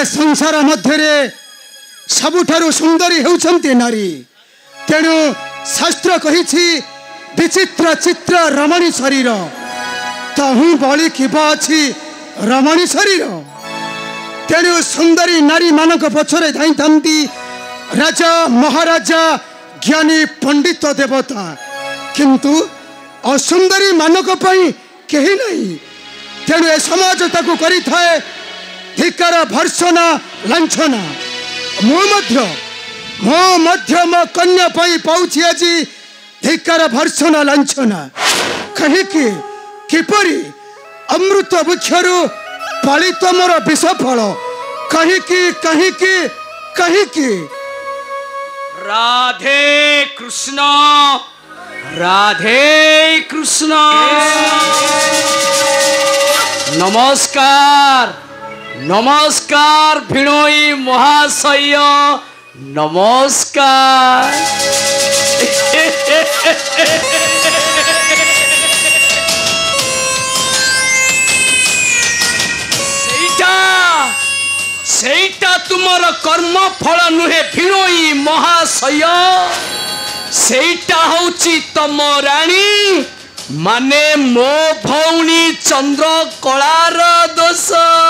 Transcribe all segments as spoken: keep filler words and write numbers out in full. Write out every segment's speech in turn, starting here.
संसार मध्य सबुठारु सुंदरी होउछंती नारी तेणु शास्त्र कहिछि विचित्र चित्र रमणी शरीर तहु बळी किबा अछि रमणी शरीर तेणु सुंदरी नारी मानक पछरे धाई थांती राजा महाराजा ज्ञानी पंडित देवता किंतु असुंदरी मानक पई केही नहीं तेणु ए समाज ताकू करि थाए धिकार भर्सना लांछना मो मध्य मो मध्य मो कन्या पई पाउछि आजी धिकार भर्सना लांछना कहीं कि किपरि अमृत वृक्षरु पालित मोर विष फल कहीं कि कहीं कि कहीं कि राधे कृष्ण राधे कृष्ण नमस्कार नमस्कार भिणोई महाशय नमस्कार सेटा सेटा तुमर कर्म फल नुहे भिणोई महाशय सेटा होची तम राणी माने मो भौणी चंद्र कलार दोष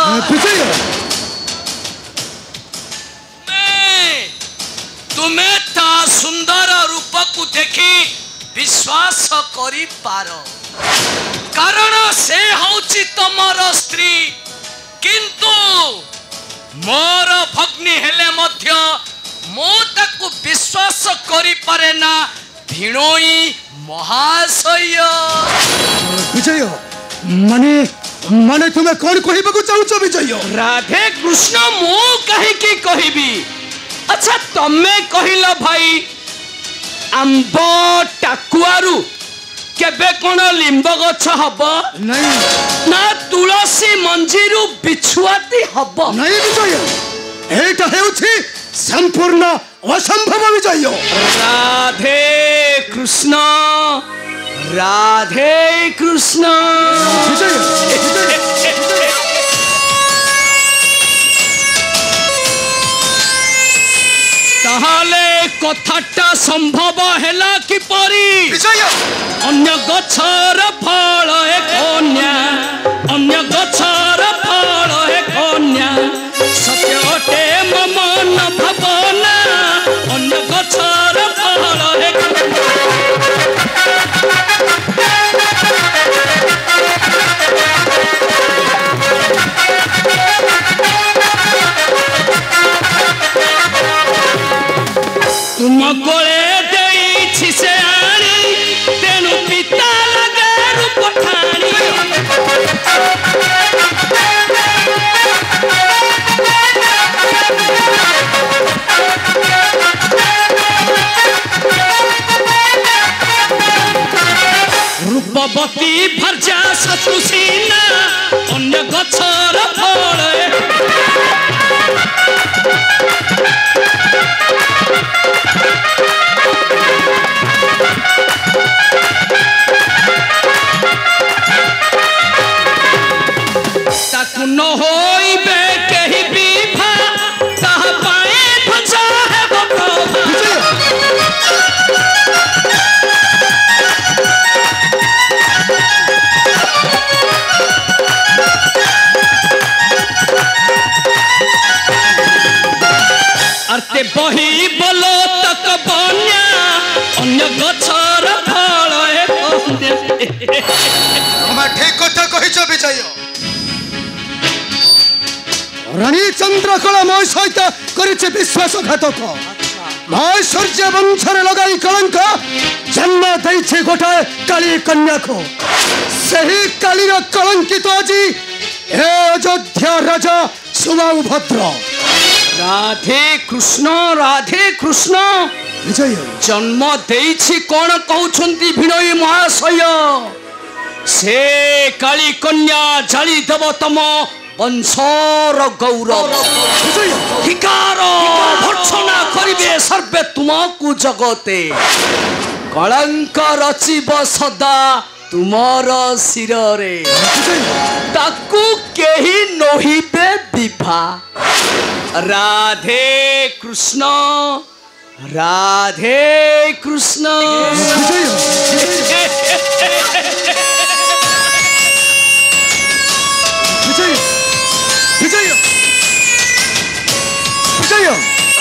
तुम्हें ता सुंदर रूप को देखी विश्वास करी पार कारण से होची तमर स्त्री किंतु मोर भग्नी हेले मध्य मो ताकू विश्वास करी पारे ना भिणोई महाशय विजय माने माने तुम्हें कौन कहबा चाहूछ विजय राधे कृष्ण मु कहीं की कहबी अच्छा तमे कहिला भाई आंब टाकुआरु केबे कोन लिंब गछ हब नहीं ना तुलसी मंजीरु बिछुआती हब नहीं विजय एटा हेउछि संपूर्ण असंभव विजय राधे कृष्ण राधे कृष्ण ताहाले कथाटा संभव हैला कि परी विजय अन्य गछर फल ए कन्या अन्य गछर फल ए कन्या सत्य अटे मम न भवना अन्य गछर फल ए तुम कोले देई से आनी तेनु पिता लगे रूप ठानी रूपवती भरजा शत्रुसीना अन्य गछर फल ताकू न होइबे केहि विभा ताहा पाए भजा है बकवा अर्ते बही बोलो तक बन्या अन्य गछर फल ए कन्या हम ठीक कथा कहिछ विजय रानी चंद्रकला मय सहित करिছে विश्वासघातक मय सूर्य वंशरे लगाई कलंक जन्म दैছে गोटाए काली कन्या को सही कालीर कलंकित अजी हे अयोध्या राजा सुबाहुभद्र राधे कृष्ण राधे कृष्ण विजय जन्म देइछि कोन कहउछंती भिणोई महाशय से काली कन्या जाली देव तम वंशर गौरव धिकार भर्सना करिबे सर्वे तुमकु जगते कलंक रचिब सदा तुमर शिरे ताकू केही नहिबे दिभा। राधे कृष्ण राधे कृष्ण। विजय विजय विजय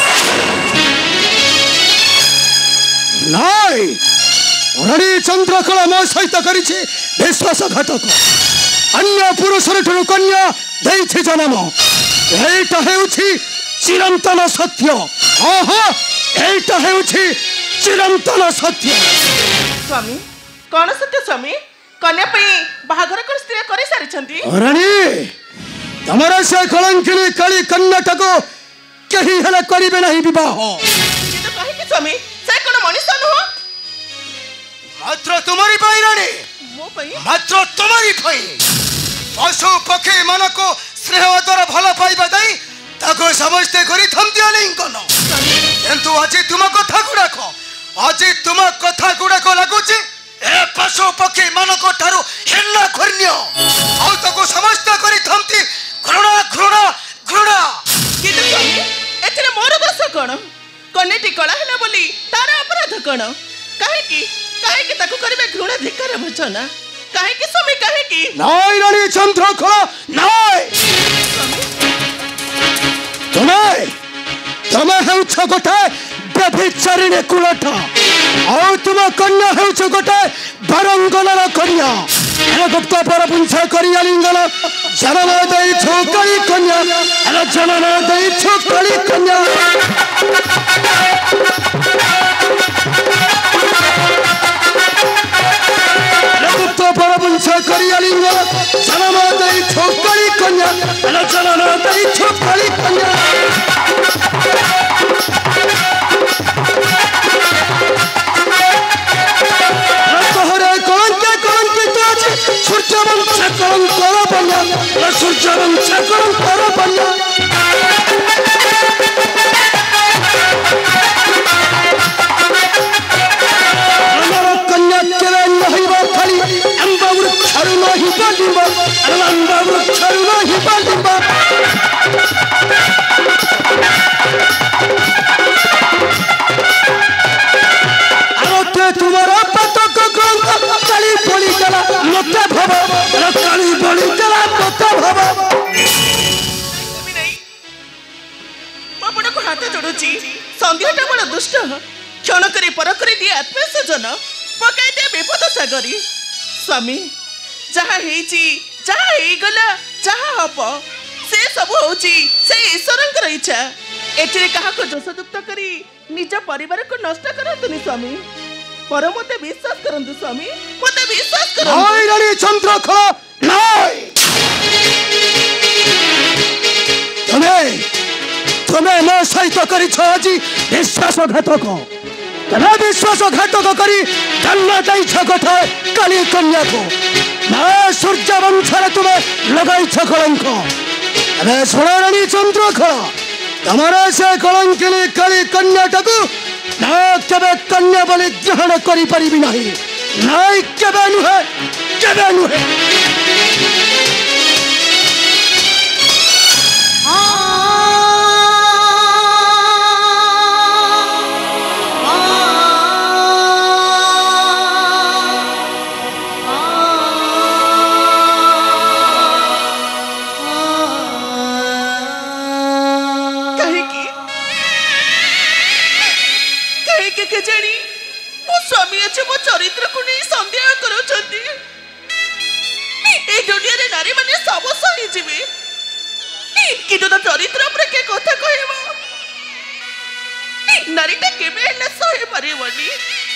नाई रानी चंद्रकला मो सहित करिछि विश्वासघातक। अन्य पुरुष कन्या देछि जन्म। एटा हेउछि चिरंतन सत्य। हाँ हाँ एटा हेउछि चिरंतन सत्य। स्वामी कौन सत्य स्वामी? कन्या पई बाहागर कर स्त्री करि सारिछंती। रानी तमरा से कलंकिनी काली कन्याटाको केही हेले करिबे नहीं विवाह। किंतु कहि कि स्वामी से कोन मनुष्य नुह? मात्र तुम्हारी पाई रानी, मो पई मात्र तुम्हारी पाई। पशु पक्षी मन को स्नेह द्वारा भल पाइबा दई ताको समझते करी थमती आलिंगन। किंतु आज तुम कथा गुड़ाक आज तुम कथा गुड़ाक लगुची ए पशु पक्षी मन को ठारू हिन्ना घृण्य आउ ताको समझते करी थमती घृणा घृणा घृणा। किंतु स्वामी एथिरे मोर दोष कोन? कन्याटी कला हैला बोली तार अपराध कोन? काहे कि काहे कि ताको करबे घृणा धिक्कार भचना? काहे कि स्वामी काहे कि? नाई रानी चंद्रकला नाई। तुम्हें तुम्हें हेउछ गोटे व्यभिचारिणी कुलठ और तुम कन्या हेउछ गोटे बरंगलर कन्या। ए गुप्त परपुंछ करी आलिंगन जन्म देई छोकरी कन्या। ए जन्म देई छोकरी कन्या। गुप्त परपुंछ करी आलिंगन जन्म देई छोकरी कन्या। ए जन्म देई छोकरी कन्या। सूर्यवंश कलंकर बन्या सूर्यवंश कलंकर बन्या। अमर कन्या केले नहिबा खाली अंब वृक्षरु नहिबा डिंब अंब वृक्षरु नहिबा डिंब। आरोते तुम्हारा पतक ग्रंथ काली बोली चला मते भव काली बोली चला मते भव। स्वामी नहीं मो बड़ को हाथ जोड़ुची। संध्याटा बड़ दुष्ट क्षण करी पर करी दिए आत्मसजन पकाई दे विपद सागरी। स्वामी जहा हेची जहा हेई गला जहा हप से सब होची से ईश्वरंकर इच्छा। एथिरे काहा को दोषयुक्त करी निज परिवार को नष्ट करंतुनी स्वामी। पर मते विश्वास करंतु स्वामी मते विश्वास करंतु। नाई रानी चंद्रकला नाई। तुम्हें तुम्हें न सहित करी छ आज विश्वासघातक। तुम्हें विश्वासघातक करी जन्म दई छ गोटे काली कन्या को। ना सूर्य वंशरे तुम्हें लगाई छ कलंक। अरे सुनो रानी चंद्रकला तमरा से कलंकिनी काली कन्याटाकू ना केबे कन्या बोली ग्रहण करी परिबी नाही। नाई केबे नुहे केबे नुहे। स्वामी अच्छे मो चरित्र को नहीं संदेह करूछंती। ए दुनिया रे नारी माने सब सही जीवे किंतु तो चरित्र पर के कथा कहबो नारी ता केबे हेले सही परिबनी।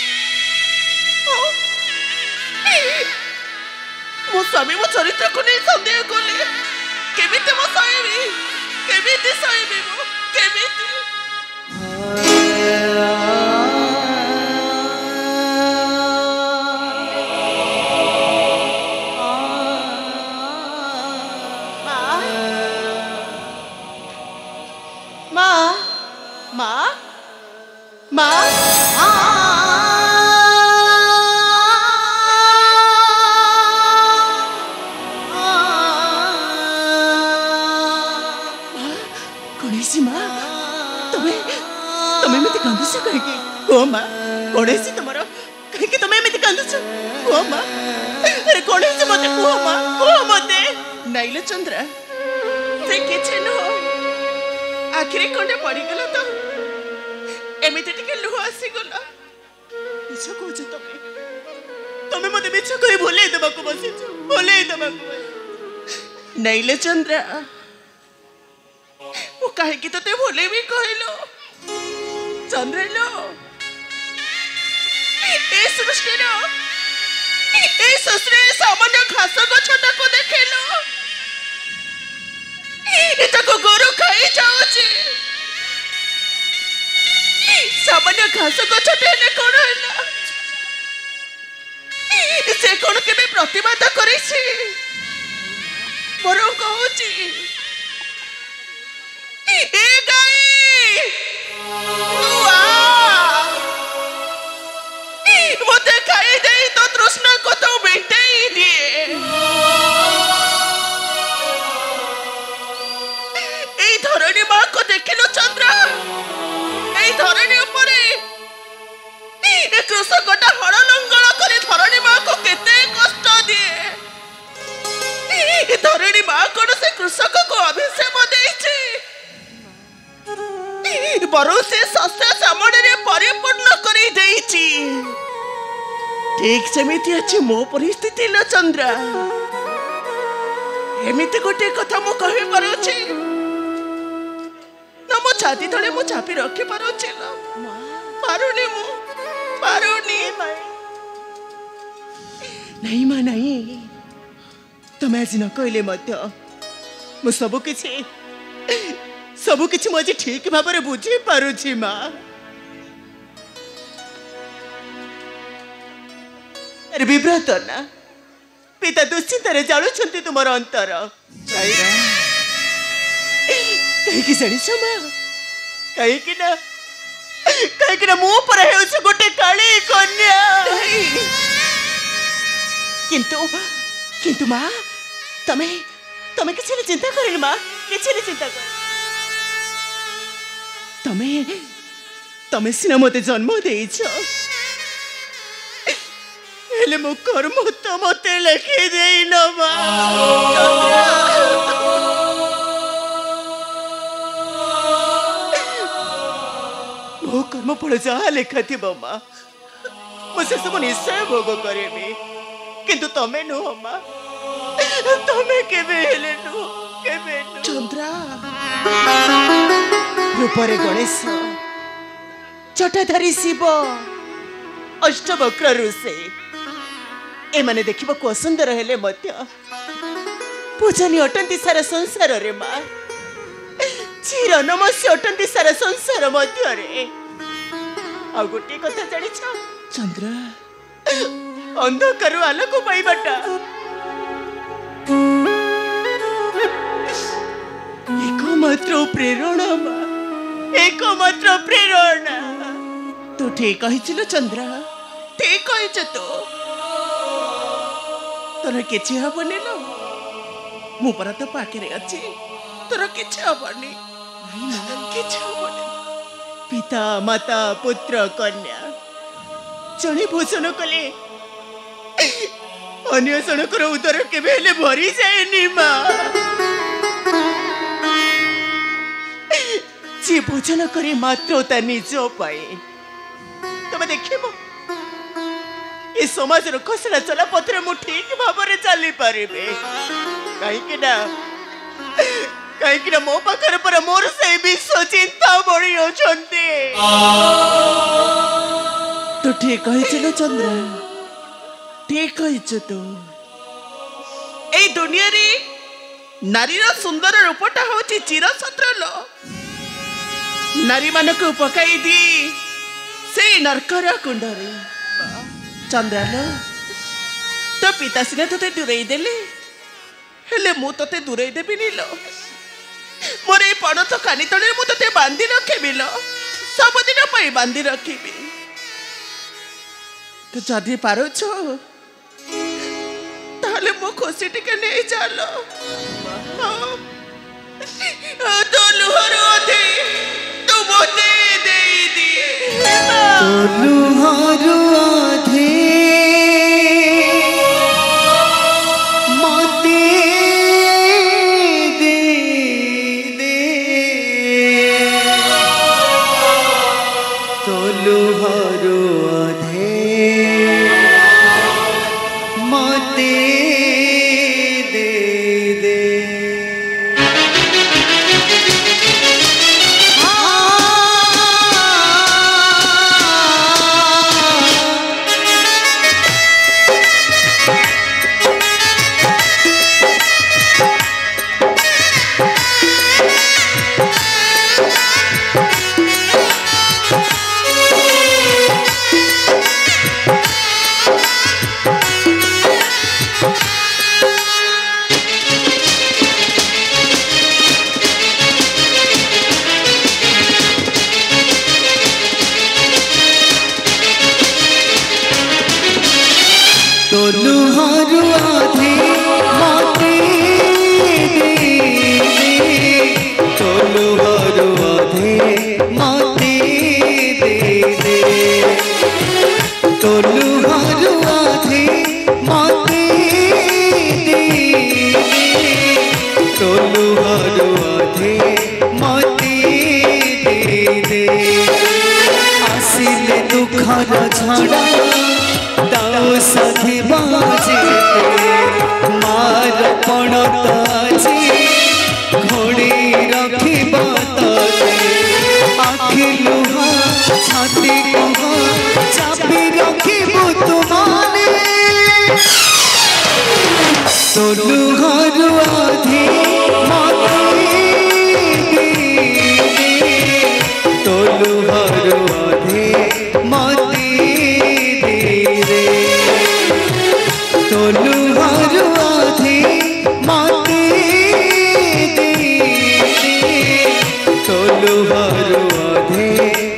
मो स्वामी मो चरित्र को नहीं संदेह कले केमिते मो सहीबी केमिते सहीबी मो केमिते। माँ कांदुछ कहीं ओ माँ कौन है तुम्हारा कहीं तुम्हें एमती कांदुछ ओ माँ अरे कौन है मत ओ माँ ओ मत नाइलो चंद्रा से किसी नुह आखिरी कंडे पड़गला तो एमती टिके लुह आसीगला मिछ कहूँ तमें तमें मत मिछ कही भूल देवाक बस भूल देवाक नाइले चंद्रा वो कहीं ते भूल भी कहलो चंद्रेलो ए सृष्टि ए ससुरे सामान्य घास गछटा को देखेलो एटा को गोरु खाई जाउची सामान्य घास गछटे ने कोन हैला से कोन केबे प्रतिबाद करिछि बरं कहूची ए गाई तू आ मते खाई दे तो तृष्णा को तो बेटे दिए ए धरणी मां को देखिलो चंद्रा ए धरणी ऊपर ए कृषकटा हड़ लंगल करे धरणी मां को केते कष्ट दिए ए धरणी मां कोन से कृषक को अभिशाप देछि बरु से शस्य सामने परिपूर्ण करी देछि ठीक सेमिति अछि मो परिस्थिति ल चंद्रा एमिति गोटे कथा मु कहि पारुछि न मो छाती तले मु चापी रखि पारुछि ल पारुनी मु पारुनी नहीं मा नहीं तमे आज न कहले मध्य मु सब किछि सब किछि मु आज ठीक भाबरे बुझी पारुछि मां अरे विभ्रत ना पिता दुश्चिंतारे जालुछंती तुमर अंतर कहीं जानी माँ कहीं ना कहीं ना मु पर गोटे काली कन्या किंतु किंतु माँ तमे तमे किसी चिंता कर माँ किसी चिंता कर तमे तमे सिना मते जन्म देइछ हेले मो कर्म तो मते लिखि देई न माँ मो कर्म फल जहा लेखा थी माँ मुझे सब निश्चय भोग करेबी किंतु तमे नुह माँ तमे केबे हेले नु केबे नु चंद्रा रूपरे गणेश जटाधारी शिव अष्टवक्र ऋषि एमाने देखिबा को सुंदर हेले मध्य पूजनी अटंती सारा संसार रे माँ चिर नमस्य अटंती सारा संसार मध्य रे आ गोटे कथा जानि छ चंद्र अंधकार आलोक पाइबाटा एकमात्र प्रेरणा माँ एकमात्र प्रेरणा तू ठीक कहिছিলো चंद्रा ठीक कहिछ तो तोर किछि हबनी लो मु पर तो पाखरे अछि तोर किछि हबनी किछि हबनी पिता माता पुत्र कन्या जने भोजन कले अन्य जनकर उदर केबे हेले भरी जाएनी माँ जी भोजन करे मात्र ता निज पाए तमे देखिबो ए समाज रो खसला चला पथरे मु ठीक भाबरे चली परिबे काहे कि ना काहे कि ना मो पाखर पर मोर से विश्व चिंता बड़ी होचंती तो ठीक कहिछलो चंद्र ठीक कहिछ तो ए दुनिया रे नारी रो सुंदर रूपटा होची चिरसत्र लो नारी मान को पकाई दी से नरकर कुंडरे चंद्रालो तो पिता सिने तोते दूरेई देले हेले मु तोते दूरेई देबी लो मोर ए पड़ तो कानी तले मु तोते बांधी रखेबी लो सब दिन पई बांधी रखिबी तो जदी पारो छो ताले मो खुशी टिके नै जालो तो लुहर अधे तू मोते दे दिए लुहारू आधे मते दे दे तो लुहारू आधे मते दे दे तो लुहारू आधे मते दे दे तो लुहारू आधे मते दे दे तो लुहारू आधे मते दे दे तो लुहारू आधे मते दे दे आसिले दुखर झड़ा दाओ साथी बाजे मार पण ताजी घोड़ी रखी बाते आखि लुहा छाती कहा चापी रखी तुमाने तो लुहारू आधे मते दे दे तो लुहारू आधे मते तो लुहारू आधे मते दे दे तो लुहारू आधे